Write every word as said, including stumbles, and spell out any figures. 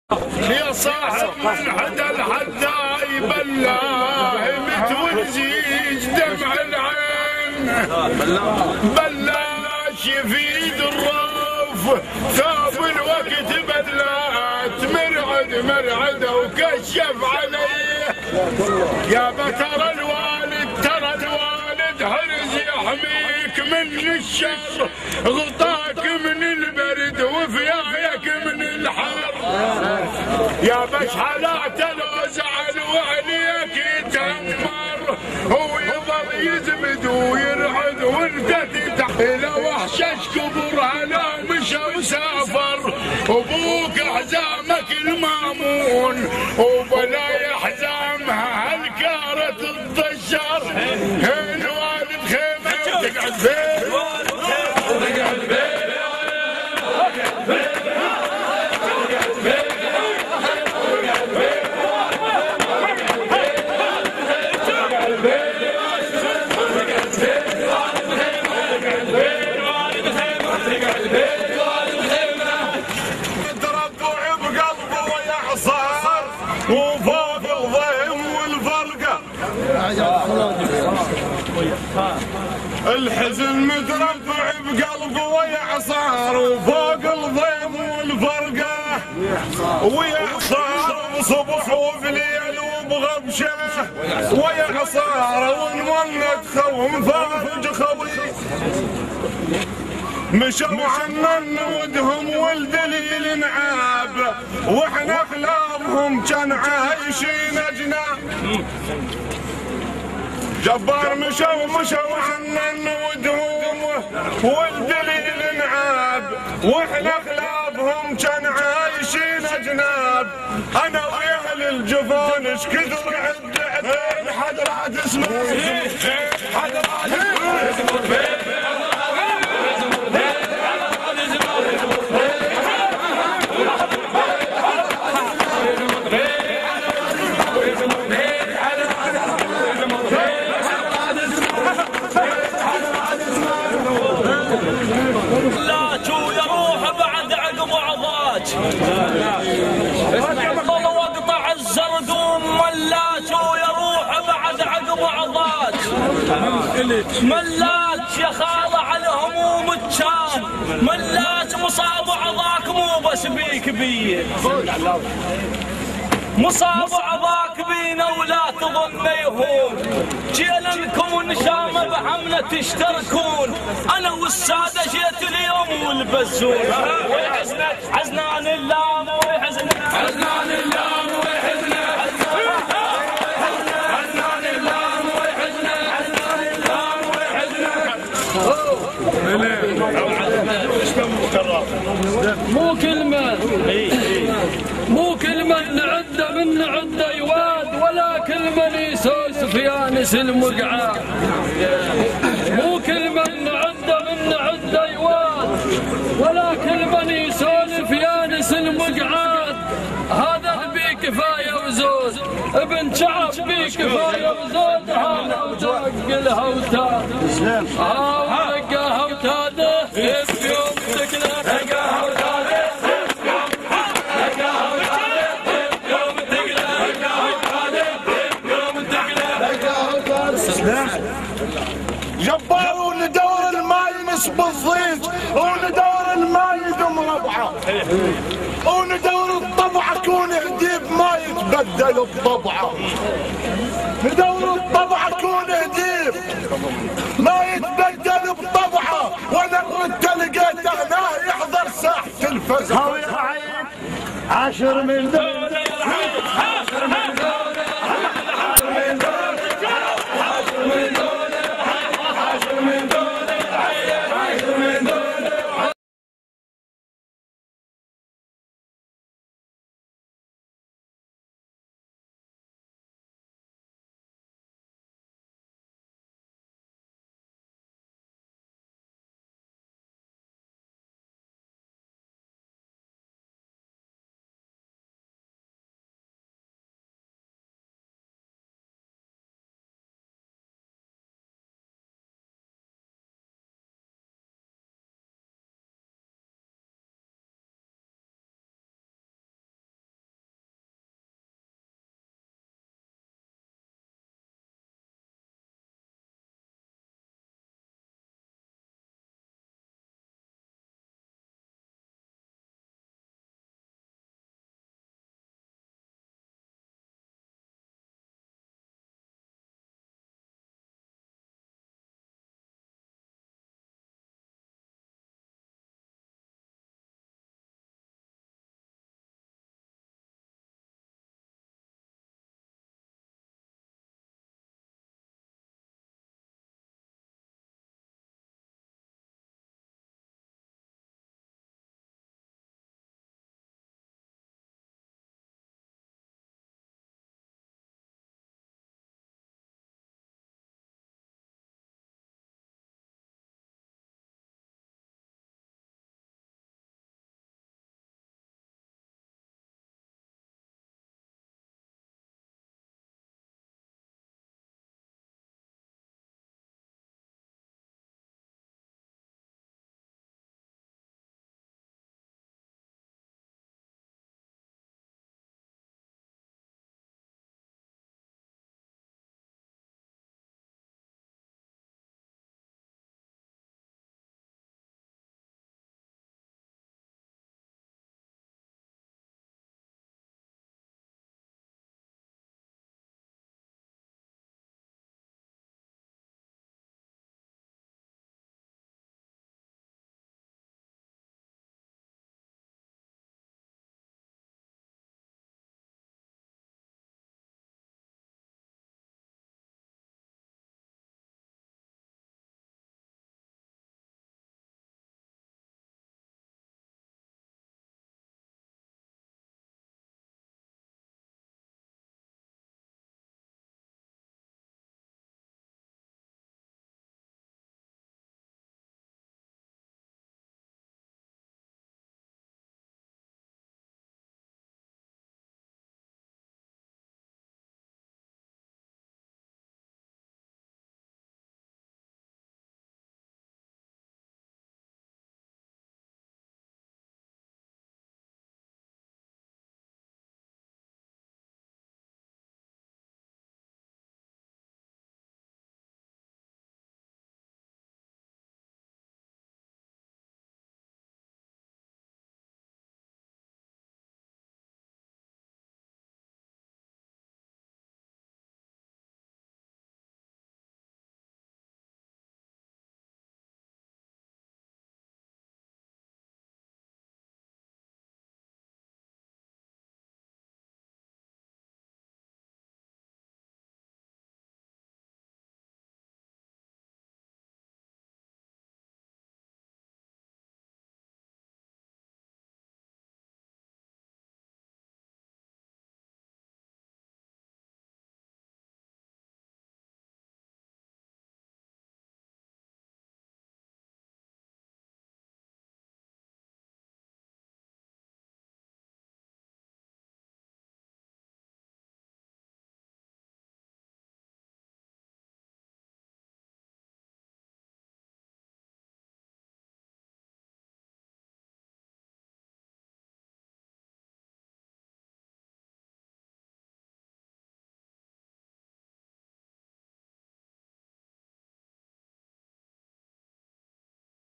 يا صاحب من حدا الحدايب الله متوزيج دمع العين بلاش يفيد الروف ثوب الوقت بلات مرعد مرعد وكشف عليه يا بترى الوالد ترى الوالد حرز يحميك من الشر غطاك من البرد وفياك من الحر يا بش حالات لو زعل وعليك يتأمر هو يظل يزمد ويرعد وانت تتحت لو وحشش كبر هلا مشى وسافر ابوك حزامك المامون وبلا يحزامها هالكارة الضجر الوالد خيمة وتقعد فين وتقعد فين وفوق الضيم والفرقة الحزن متربع بقلبه ويعصار وفوق الضيم والفرقة ويعصار صبح وبليل وبغبشة ويعصار ونولد خوم فافج خوي مشوا عنا ودهم والدليل نعاب واحنا خلافهم كان عايشين اجناب جبار مشوا مشوا عنا ودهم والدليل نعاب واحنا خلافهم كان عايشين اجناب انا واهل الجفون ايش كثر عد حضرات اسمه حضرات اسمه ملاج ويروح بعد عقب عضاج والله واقطع الزردوم ملاج ويروح بعد عقب عضاج ملاج يا خاضع على هموم الجان ملاج مصاب عضاك مو بس بيك بيه مصاب عضاك بينا ولا تظن يهون جينا نكون شامة بحملة تشتركون انا والسادة جيت اليوم والبزون ويحزن حزنان اللام ويحزن حزنان اللام ويحزن حزنان اللام ويحزن حزنان اللام ويحزن مو كلمة مو كلمة نعد من نعد يواد ولا كلمة نيسوس في انس المقعاد مو كلمة نعد من نعد يواد ولا كلمة نيسوس في انس المقعاد هذا بي كفاية وزود ابن شعب بي كفاية وزود هذا وتاق الهوتاد ها ورقاها وتاده في يوم تقلق رقاها وتاده جبار وندور الماي نسب الضيج وندور الماي يدم ربعه وندور الطبعه كون هديب ما يتبدل الطبعه ندور الطبعه كون هديب ما يتبدل بطبعه وانا كنت لقيته هنا يحضر ساحه الفزع عشر من دول